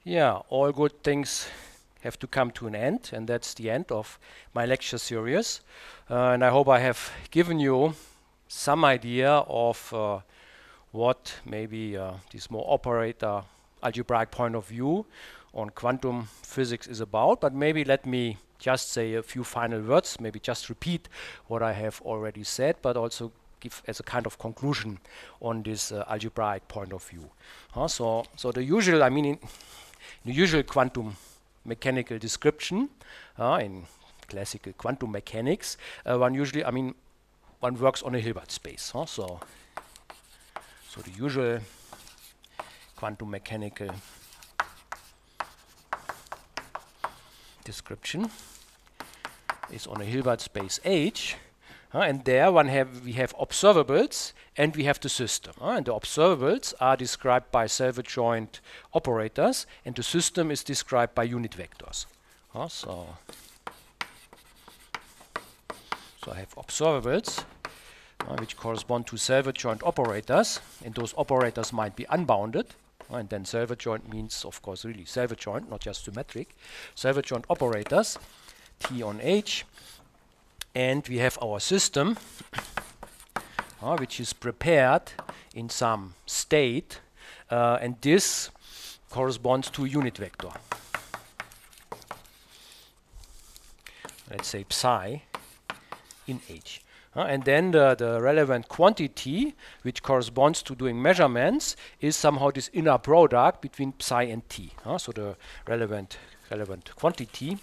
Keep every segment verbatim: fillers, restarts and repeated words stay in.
Yeah, all good things have to come to an end, and that's the end of my lecture series. Uh, and I hope I have given you some idea of uh, what maybe uh, this more operator algebraic point of view on quantum physics is about. But maybe let me just say a few final words, maybe just repeat what I have already said, but also give as a kind of conclusion on this uh, algebraic point of view. Uh, so, so the usual, I mean, in, the usual quantum mechanical description uh, in classical quantum mechanics, uh, one usually, I mean, one works on a Hilbert space. Huh? So, so the usual quantum mechanical description is on a Hilbert space H, uh, and there one have we have observables and we have the system. Uh, and the observables are described by self-adjoint operators, and the system is described by unit vectors. Uh, so, so I have observables uh, which correspond to self-adjoint operators, and those operators might be unbounded. Uh, and then self-adjoint means, of course, really self-adjoint, not just symmetric. Self-adjoint operators, T on H, and we have our system, uh, which is prepared in some state, uh, and this corresponds to a unit vector. Let's say psi in H. Uh, and then the, the relevant quantity, which corresponds to doing measurements, is somehow this inner product between psi and T. Uh, so the relevant, relevant quantity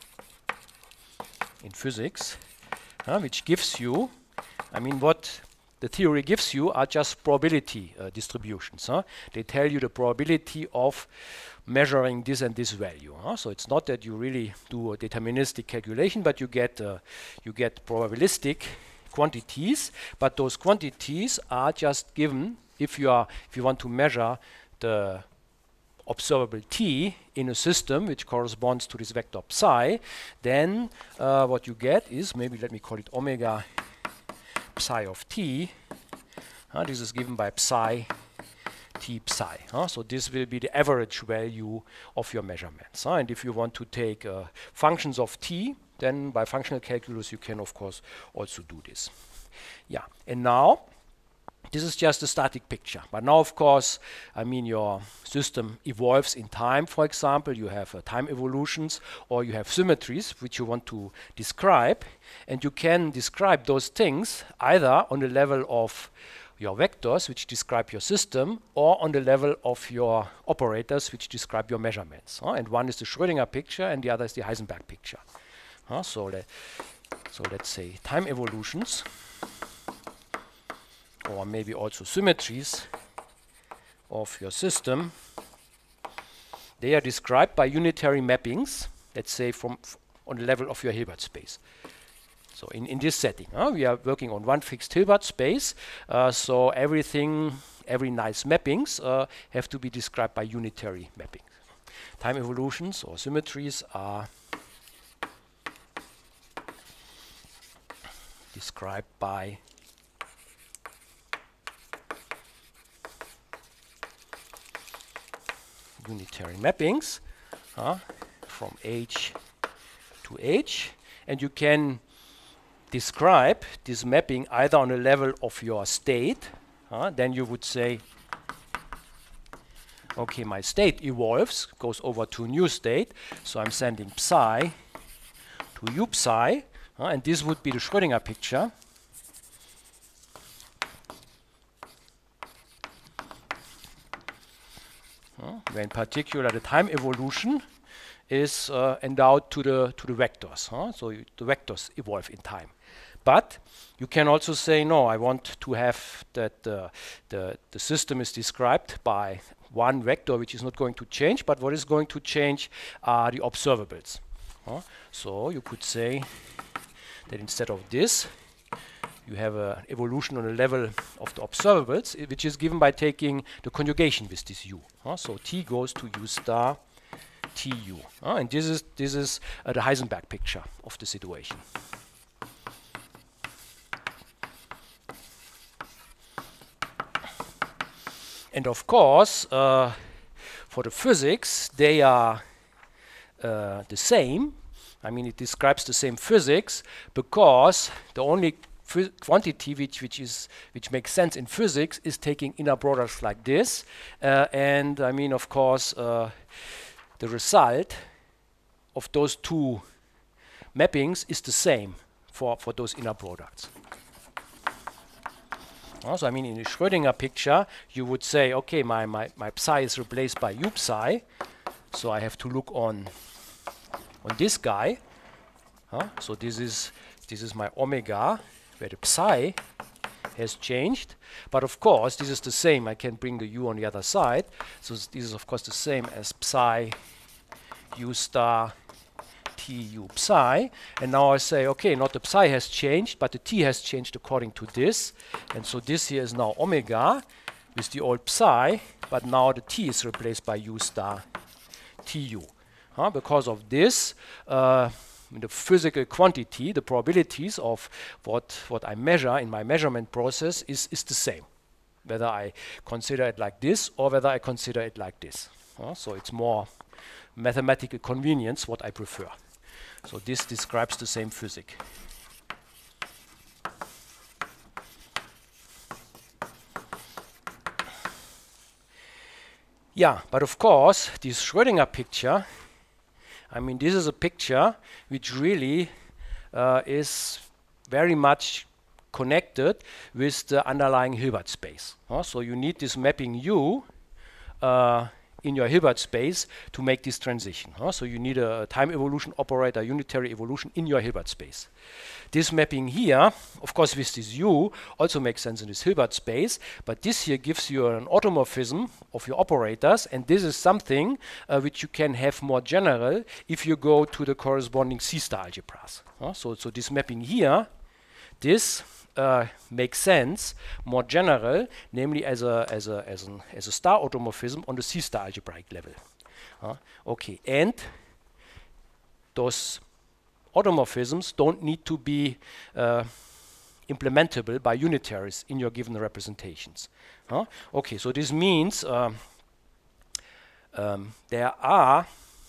in physics, uh, which gives you, I mean, what the theory gives you are just probability uh, distributions. Huh? They tell you the probability of measuring this and this value. Huh? So it's not that you really do a deterministic calculation, but you get uh, you get probabilistic quantities. But those quantities are just given if you are if you want to measure the observable T in a system which corresponds to this vector psi, then uh, what you get is, maybe let me call it omega psi of T. Uh, this is given by psi T psi. Uh, so this will be the average value of your measurements. Uh, and if you want to take uh, functions of T, then by functional calculus you can of course also do this. Yeah, and now this is just a static picture. But now, of course, I mean, your system evolves in time, for example. You have uh, time evolutions, or you have symmetries, which you want to describe. And you can describe those things either on the level of your vectors, which describe your system, or on the level of your operators, which describe your measurements. Uh, and one is the Schrödinger picture, and the other is the Heisenberg picture. Uh, so, le so let's say time evolutions, or maybe also symmetries of your system, they are described by unitary mappings, let's say from on the level of your Hilbert space. So in, in this setting, uh, we are working on one fixed Hilbert space, uh, so everything, every nice mappings uh, have to be described by unitary mappings. Time evolutions or symmetries are described by unitary mappings uh, from H to H, and you can describe this mapping either on the level of your state, uh, then you would say, okay, my state evolves, goes over to a new state, so I'm sending psi to u psi, uh, and this would be the Schrödinger picture. Where in particular the time evolution is uh, endowed to the to the vectors. Huh? So you, the vectors evolve in time. But you can also say, no, I want to have that uh, the, the system is described by one vector which is not going to change, but what is going to change are the observables. Huh? So you could say that instead of this, you have an evolution on the level of the observables, which is given by taking the conjugation with this u. Uh, so T goes to u star T u. Uh, and this is, this is uh, the Heisenberg picture of the situation. And of course, uh, for the physics, they are uh, the same. I mean, it describes the same physics because the only quantity which which is which makes sense in physics is taking inner products like this, uh, and I mean, of course, uh, the result of those two mappings is the same for for those inner products. Uh, so I mean, in the Schrödinger picture, you would say, okay, my my my psi is replaced by u psi, so I have to look on on this guy. Uh, so this is this is my omega, where the psi has changed, but of course this is the same. I can bring the u on the other side, so this is of course the same as psi u star t u psi, and now I say, okay, not the psi has changed, but the t has changed according to this, and so this here is now omega with the old psi, but now the t is replaced by u star tu. Huh? Because of this, uh, the physical quantity, the probabilities of what what I measure in my measurement process is is the same, whether I consider it like this or whether I consider it like this. Uh, so it's more mathematical convenience what I prefer. So this describes the same physics. Yeah, but of course, this Schrödinger picture, I mean, this is a picture which really uh, is very much connected with the underlying Hilbert space. Uh, so you need this mapping U uh, in your Hilbert space to make this transition. Uh, so you need a time evolution operator, unitary evolution in your Hilbert space. This mapping here, of course, with this U, also makes sense in this Hilbert space, but this here gives you an automorphism of your operators, and this is something uh, which you can have more general if you go to the corresponding C-star algebras. Uh, so, so this mapping here, this uh, makes sense more general, namely as a as a as an as a star automorphism on the C-star algebraic level. Uh, okay, and those automorphisms don't need to be uh, implementable by unitaries in your given representations. Huh? Okay, so this means um, um, there are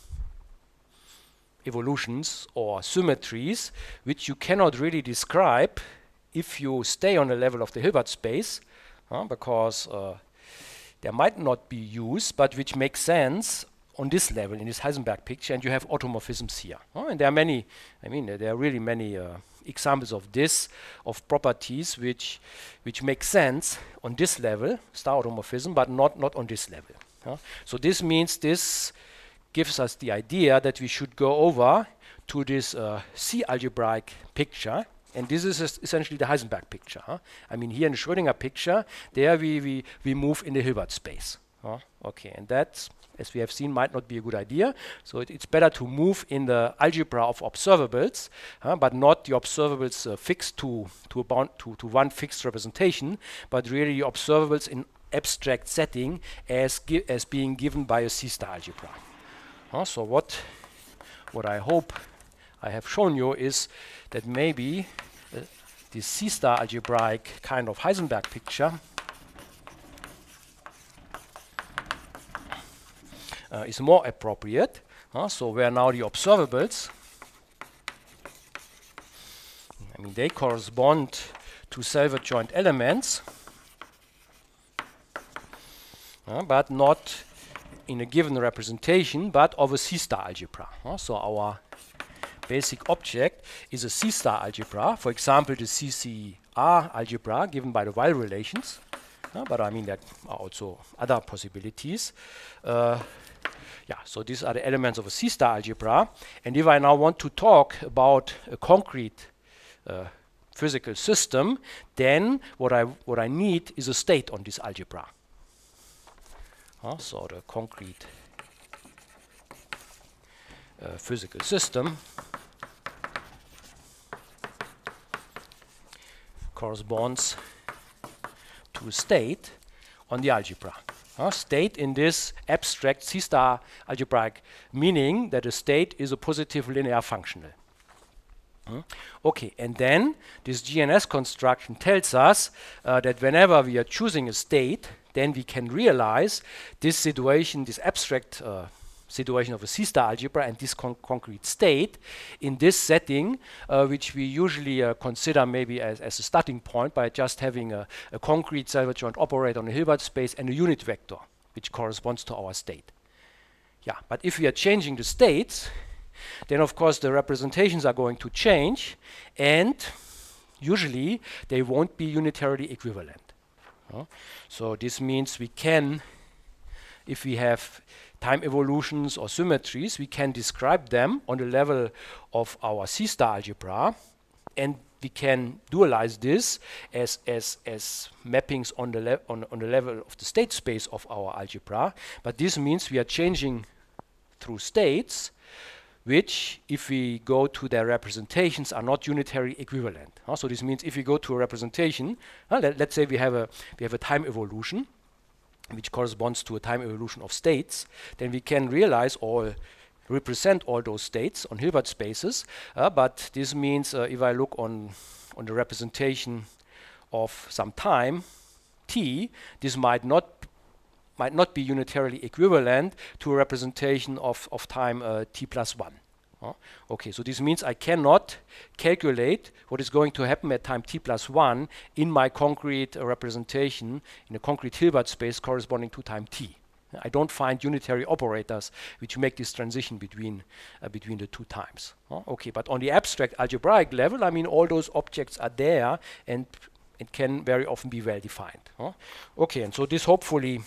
evolutions or symmetries which you cannot really describe if you stay on the level of the Hilbert space, uh, because uh, there might not be use, but which makes sense on this level, in this Heisenberg picture, and you have automorphisms here. Oh, and there are many, I mean, uh, there are really many uh, examples of this, of properties which which make sense on this level, star automorphism, but not, not on this level. Uh. So this means this gives us the idea that we should go over to this uh, C algebraic picture, and this is es essentially the Heisenberg picture. Huh? I mean, here in the Schrödinger picture, there we, we, we move in the Hilbert space. Huh? Okay, and that, as we have seen, might not be a good idea. So it, it's better to move in the algebra of observables, uh, but not the observables uh, fixed to to, a bound to to one fixed representation, but really the observables in abstract setting as gi as being given by a C-star algebra. Uh, so what what I hope I have shown you is that maybe uh, this C-star algebraic kind of Heisenberg picture Uh, is more appropriate. Uh, so where now the observables, I mean, they correspond to self-adjoint elements, uh, but not in a given representation, but of a C-star algebra. Uh, so our basic object is a C-star algebra, for example, the C C R algebra given by the Weil relations. Uh, but I mean, there are also other possibilities. Uh, Yeah, so these are the elements of a C-star algebra. And if I now want to talk about a concrete uh, physical system, then what I what I need is a state on this algebra. Uh, so the concrete uh, physical system corresponds to a state on the algebra. Uh, state in this abstract C-star algebraic meaning that a state is a positive linear functional. Mm. Okay, and then this G N S construction tells us uh, that whenever we are choosing a state then we can realize this situation, this abstract uh, situation of a C-star algebra and this con concrete state in this setting, uh, which we usually uh, consider maybe as, as a starting point by just having a, a concrete self-adjoint operator on a Hilbert space and a unit vector, which corresponds to our state. Yeah, but if we are changing the states, then of course the representations are going to change, and usually they won't be unitarily equivalent. Uh, so this means we can, if we have time evolutions or symmetries, we can describe them on the level of our C-star algebra, and we can dualize this as as as mappings on the on, on the level of the state space of our algebra. But this means we are changing through states, which, if we go to their representations, are not unitary equivalent. Uh, so this means if we go to a representation, uh, let, let's say we have a we have a time evolution, which corresponds to a time evolution of states, then we can realize all, represent all those states on Hilbert spaces. Uh, but this means uh, if I look on, on the representation of some time, t, this might not might not be unitarily equivalent to a representation of, of time uh, t plus one. Uh, okay, so this means I cannot calculate what is going to happen at time t plus one in my concrete uh, representation in a concrete Hilbert space corresponding to time t. I don't find unitary operators which make this transition between uh, between the two times. Uh, okay, but on the abstract algebraic level, I mean, all those objects are there and it can very often be well defined. Uh, okay, and so this hopefully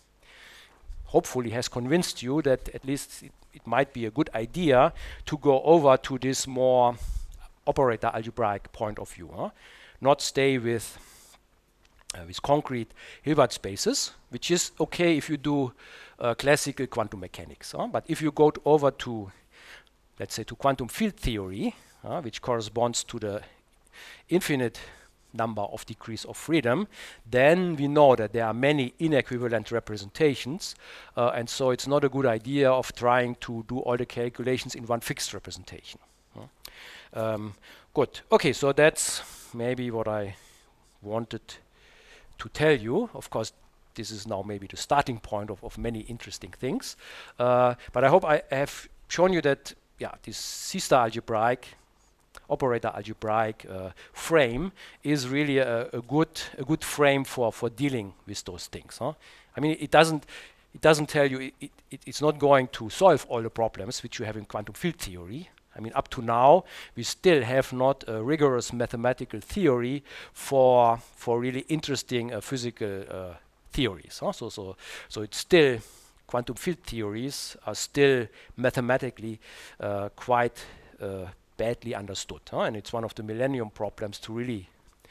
hopefully has convinced you that at least it, it might be a good idea to go over to this more operator algebraic point of view. Huh? Not stay with uh, with concrete Hilbert spaces, which is okay if you do uh, classical quantum mechanics. Huh? But if you go to over to, let's say, to quantum field theory, uh, which corresponds to the infinite number of degrees of freedom, then we know that there are many inequivalent representations, uh, and so it's not a good idea of trying to do all the calculations in one fixed representation. Uh, um, good. Okay, so that's maybe what I wanted to tell you. Of course, this is now maybe the starting point of, of many interesting things, uh, but I hope I have shown you that, yeah, this C-star algebraic operator algebraic uh, frame is really a, a good a good frame for for dealing with those things. Huh? I mean, it doesn't it doesn't tell you it, it, it's not going to solve all the problems which you have in quantum field theory. I mean, up to now we still have not a rigorous mathematical theory for for really interesting uh, physical uh, theories. Huh? So so so it's still, quantum field theories are still mathematically uh, quite uh, badly understood, huh? And it's one of the millennium problems to really,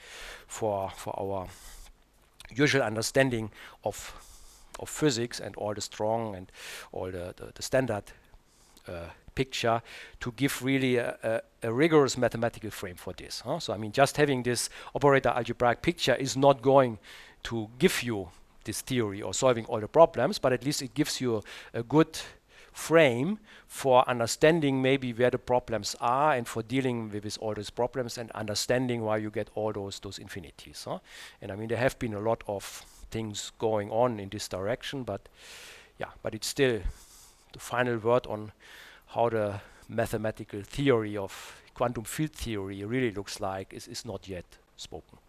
for for our usual understanding of of physics and all the strong and all the the, the standard uh, picture, to give really a, a, a rigorous mathematical frame for this. Huh? So I mean, just having this operator algebraic picture is not going to give you this theory or solving all the problems, but at least it gives you a, a good frame for understanding maybe where the problems are and for dealing with, with all those problems and understanding why you get all those those infinities. Huh? And I mean, there have been a lot of things going on in this direction, but yeah, but it's still the final word on how the mathematical theory of quantum field theory really looks like is, is not yet spoken.